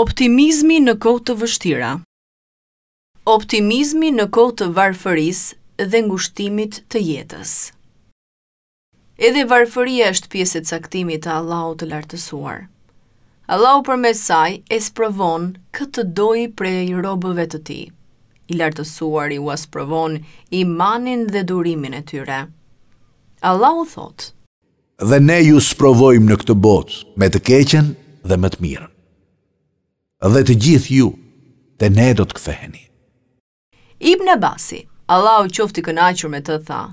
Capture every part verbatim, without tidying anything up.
Optimizmi në kohë të vështira. Optimizmi në kohë të varfërisë dhe ngushtimit të jetës. Edhe varfëria është pjesë e caktimit të Allahut të lartësuar. Allahu përmes saj e sprovon këtë dojë prej robëve të tij. I lartësuar i u sprovon imanin dhe durimin e tyre. Allahu thot: Dhe ne ju sprovojmë në këtë botë me të keqen dhe me të mirën. Dhe të gjithë ju, te ne do të ktheheni. Ibn Abasi, Allahu qoftë i kënaqur me të, tha: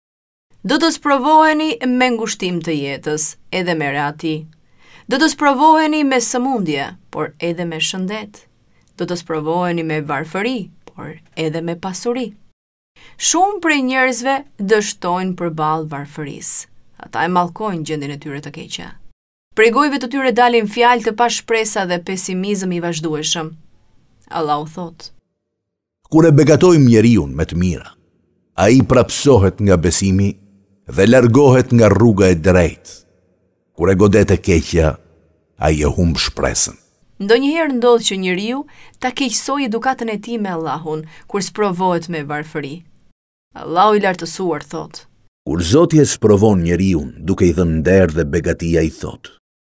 Do të sprovoheni me ngushtim të jetës, edhe me reati. Do të sprovoheni me sëmundje, por edhe me shëndet. Do të sprovoheni me varfëri, por edhe me pasuri. Shumë prej njerëzve dështojnë përballë varfërisë. Ata e mallkojnë gjendjen e tyre të keqe. Prej gojëve të tyre dalin fjalë të pashpresa dhe pesimizëm i vazhdueshëm. Allahu thot: Kur e begatojmë njeriu me të mira, ai prapsohet nga besimi dhe largohet nga rruga e drejtë. Kur e godet e keqja, ai e humb shpresën. Ndonjëherë ndodh që njeriu ta keqsojë edukatën e tij me Allahun kur sprovohet me varfëri. Allahu i lartësuar thot: Kur Zoti e sprovon njeriu duke i dhënë nder dhe begatia, i thot: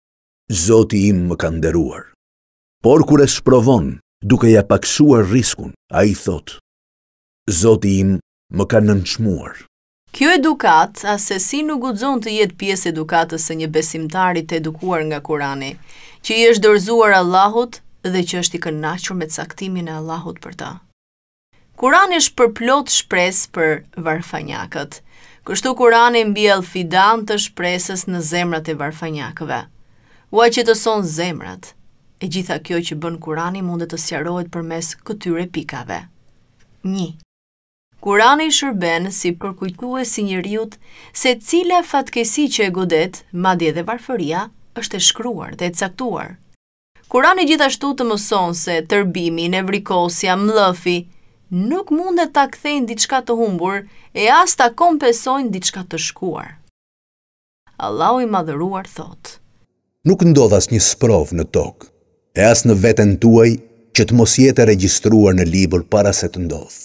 Zoti im më ka nderuar. Por kur e sprovon duke ja paksuar riskun, ai thot: Zoti im më ka nënçmuar. Kjo edukat asesi nuk guxon të jetë pjesë edukatës së një besimtari të edukuar nga Kurani, që i është dorëzuar Allahut dhe që është i kënaqur me caktimin e Allahut për ta. Kurani është përplot shpresë për varfanjakët. Kështu Kurani mbjell fidan të shpresës në zemrat e varfanjakëve. Ua që të son zemrat, e gjitha kjo që bën Kurani mundet të sqarohet përmes këtyre pikave. një. Kurani shërben si përkujtues i njeriut se cila fatkesi që e godet, madje edhe varfëria, është e shkruar dhe e caktuar. Kurani gjithashtu të mëson se tërbimi, nevrikosja, mllëfi nuk mundet ta kthejnë diçka të humbur e as ta kompensojnë diçka të shkuar. Allahu i madhëruar thot: Nuk ndodh asnjë sprov në tokë, e as në veten tuaj që të mos jetë regjistruar në libër para se të ndodhë.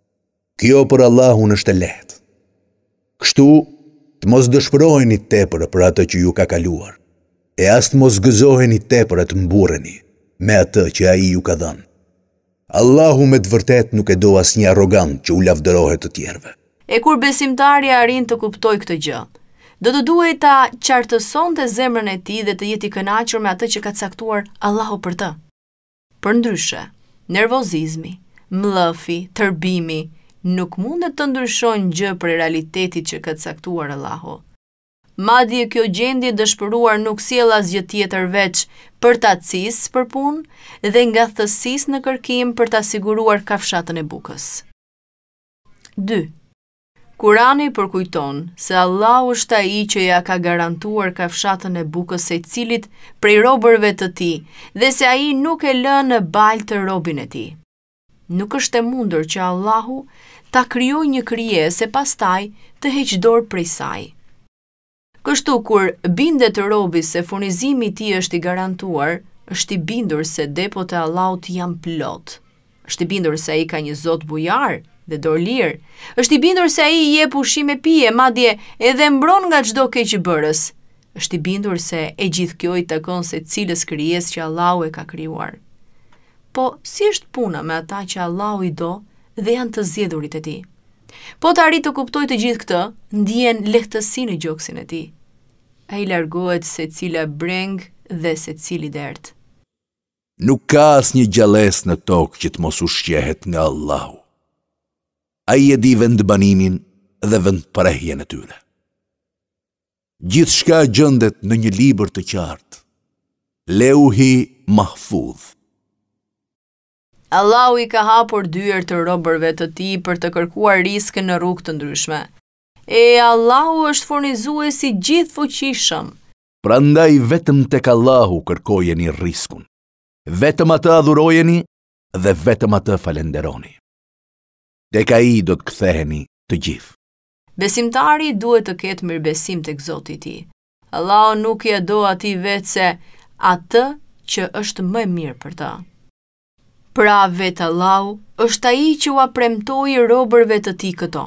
Kjo për Allahun është e lehtë. Kështu, të mos dëshpëroheni tepër për atë që ju ka kaluar, e as të mos gëzoheni tepër e të mburreni me atë që ai ju ka dhënë. Allahu me të vërtet nuk e do asnjë arrogant që u lavdërohet të tjerëve. E kur besimtari arrin të kuptojë këtë gjë, do të duhej ta qartësonte zemrën e tij dhe të jetë i kënaqur me atë që ka caktuar Allahu për të. Përndryshe, nervozizmi, mllëfi, tërbimi nuk mundet të ndryshojnë gjë për realitetit që ka caktuar Allahu. Madje kjo gjendje dëshpëruar nuk sjell asgjë tjetër veç përtatësisë për punë dhe ngathësisë në kërkim për ta siguruar kafshatën e bukës. dy. Kurani përkujton se Allahu është ai që ja ka garantuar kafshatën e bukës secilit prej robërve të tij dhe se ai nuk e lë në balë të robin e tij. Nuk është e mundur që Allahu ta krijojë një krijesë e pastaj të heqë dorë prej saj. Kështu kur bindet robi se furnizimi i tij është i garantuar, është i bindur se depot e Allahut janë plot. Është i bindur se ai ka një Zot bujar dhe dorë lirë. Është i bindur se ai i jep ushqim e pije, madje edhe mbron nga çdo keqbërës. Është i bindur se e gjithë kjo i takon secilës krijesë që Allahu e ka krijuar. Po si është puna me ata që Allahu i do dhe janë të zgjedhurit e tij? Po të arrit të kuptoj të gjithë këtë, ndihen lehtësi në gjoksin e tij. Ai largohet secila breng dhe secili dert. Nuk ka asnjë gjallës në tokë që të mos ushqehet nga Allahu. Ai e di vendbanimin dhe vendprehjen e tyre. Gjithçka gjendet në një libër të qartë. Leuhi mahfudh. Allahu i ka hapur dyert të robërve të tij për të kërkuar riskën në rrugë të ndryshme. E Allahu është furnizuesi gjithfuqishëm. Prandaj vetëm tek Allahu kërkojeni riskun. Vetëm atë adhurojeni dhe vetëm atë falenderoni. Tek ai do të ktheheni të gjithë. Besimtari duhet të ketë mirëbesim tek Zoti i tij. Allahu nuk ja do atij vetë se atë që është më e mirë për ta. Pra vetë Allahu është ai që ua premtoi robërve të tij këto.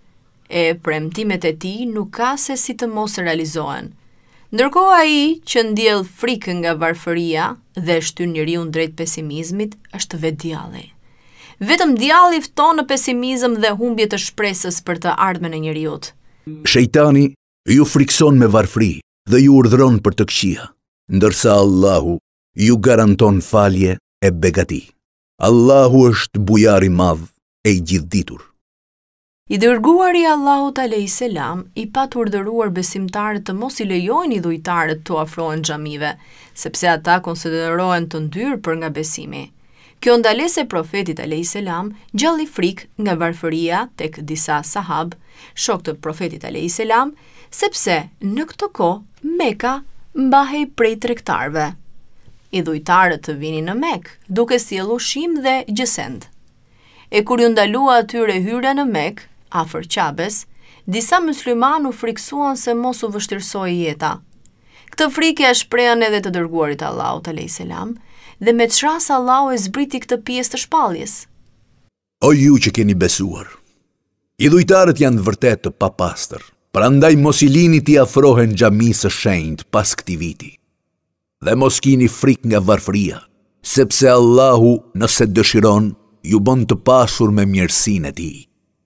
E premtimet e tij nuk ka se si të mos realizohen. Ndërkohë ai që ndjell frikë nga varfëria dhe shtyn njeriu drejt pesimizmit është vetë djalli. Vetëm djalli fton në pesimizëm dhe humbje të shpresës për të ardhmen e njeriut. Shejtani ju frikson me varfëri dhe ju urdhëron për të këqija, ndërsa Allahu ju garanton falje e begati. Allahu është bujari madh e i gjithditur. I dërguari Allahut alayhis salam i pat urdhëruar besimtarët të mos i lejojnë idhujtarët të afrohen xhamive, sepse ata konsiderohen të ndyrë për nga besimi. Kjo ndalesë e profetit alayhis salam gjalli frikë nga varfëria tek disa sahab, shok të profetit alayhis salam, sepse në këtë kohë Meka mbahej prej tregtarëve. Idhujtarët të vinin në Mekë, duke sjellur ushqim dhe gjësend. E kur ju ndalua atyre hyrja në Mekë, afër Qabes, disa muslimanë u friksuan se mos u vështirësoi jeta. Këtë frikë ja shprehan edhe të dërguarit Allahut alayhis salam, dhe me çras Allahu e zbriti këtë pjesë të shpalljes. O ju që keni besuar, idhujtarët janë vërtet të papastër, prandaj mos i lini t'i afrohen xhamisë së shenjtë pas këtij viti. Dhe mos kini frikë nga varfëria, sepse Allahu, nëse dëshiron, ju bën të pasur me mirësinë e tij.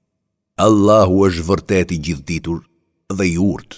Allahu është vërtet i gjithditur dhe i urtë.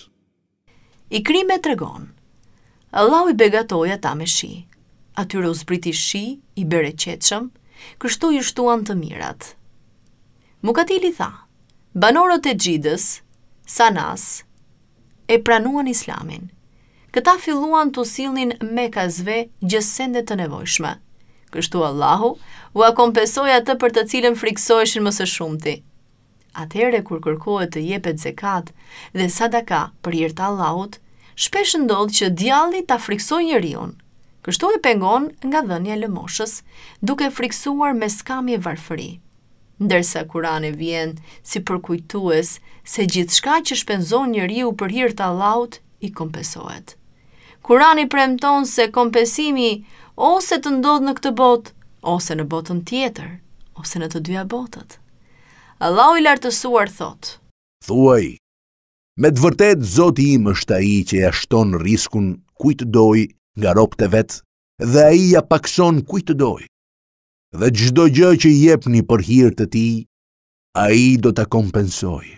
Ikrimi tregon: Allahu i begatoi ata me shi. Atyre u zbriti shi i bereqetshëm, kështu i shtuan të mirat. Mukatili tha: banorët e Xhidës, Sanas, e pranuan Islamin. Këta filluan të sillnin Mekasve gjësende të nevojshme. Kështu Allahu u akompensoi atë për të cilën friksoheshin më së shumti. Atëherë kur kërkohet të jepet zekat dhe sadaka për hir të Allahut, shpesh ndodh që djalli ta friksojë njeriu. Kështu e pengon nga dhënia e lëmoshës, duke friksuar me skamje varfëri. Ndërsa Kurani vjen si përkujtues se gjithçka që shpenzon njeriu për hir të Allahut i kompensohet. Kurani premton se kompensimi ose të ndodh në këtë botë, ose në botën tjetër, ose në të dyja botët. Allahu i lartësuar thot: Thuaj, me të vërtet Zoti im është ai që ja shton riskun kujt doj nga robët e vet, dhe ai ja pakson kujt doj. Dhe çdo gjë që i jepni për hir të tij, ai do ta kompensojë.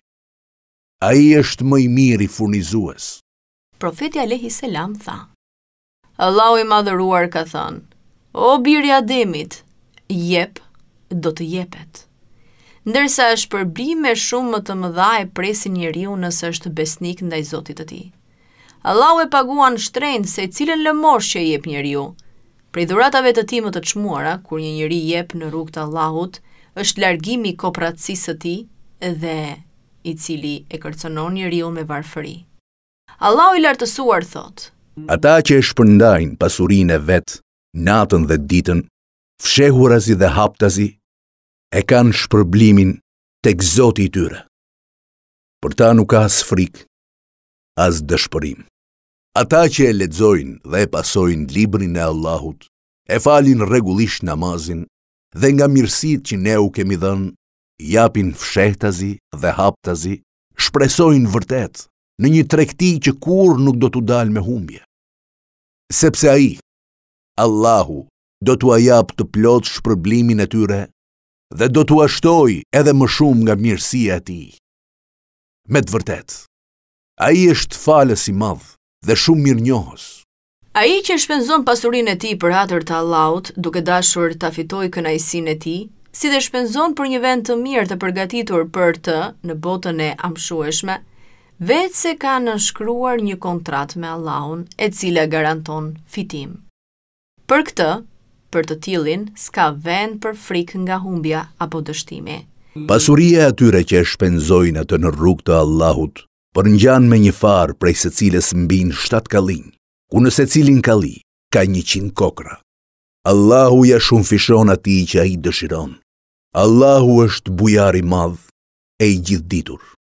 Ai është më i miri furnizues. Profeti alayhis salam tha: Allahu i madhëruar ka thënë: O biri i Ademit, jep, do të jepet. Ndërsa shpërblime shumë më të mëdha e presin njeriu nëse është besnik ndaj Zotit të tij. Allahu e paguan shtrenjtë se cilën lëmosh që jep njeriu. Prej dhuratave të tij më të çmuara, kur një njeri jep në rrugt të Allahut, është largimi i kopratësisë së tij dhe i cili e kërcënon njeriu me varfëri. Allahu i lartësuar thot: Ata që e shpërndajnë pasurinë e vet, natën dhe ditën, fshehurazi dhe haptazi, e kanë shpërblimin tek Zoti i tyre. Për ta nuk ka as frikë, as dëshpërim. Ata që e lexojnë dhe e pasojnë librin e Allahut, e falin rregullisht namazin dhe nga mirësitë që ne u kemi dhënë, japin fshehtazi dhe haptazi, shpresojnë vërtet në një tregti që kur nuk do t'u dalë me humbje. Sepse ai, Allahu, do t'u jap të plot shpërblimin e tyre dhe do t'u shtoj edhe më shumë nga mirësia e tij. Me të vërtet, ai është falës i madh dhe shumë mirënjohës. Ai që shpenzon pasurinë e tij për hatër të Allahut, duke dashur ta fitojë kënaqësinë e tij, si dhe shpenzon për një vend të mirë të përgatitur për të në botën e amshueshme, vetë se ka nënshkruar një kontratë me Allahun, e cila garanton fitim. Për këtë, për të tillin, s'ka vend për frikë nga humbja apo dështimi. Pasuria e atyre që e shpenzojnë atë në rrugë të Allahut, përngjan me një farë prej secilës mbin shtatë kallinj, ku në secilin kalli ka njëqind kokra. Allahu ja shumëfishon atij që ai dëshiron. Allahu është bujari i madh e i gjithditur.